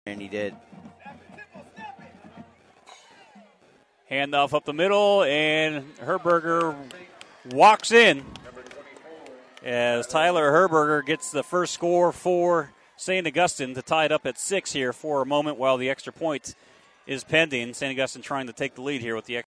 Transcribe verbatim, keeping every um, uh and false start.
And he did. Handoff up the middle, and Herburger walks in as Tyler Herburger gets the first score for Saint Augustine to tie it up at six here for a moment while the extra point is pending. Saint Augustine trying to take the lead here with the extra.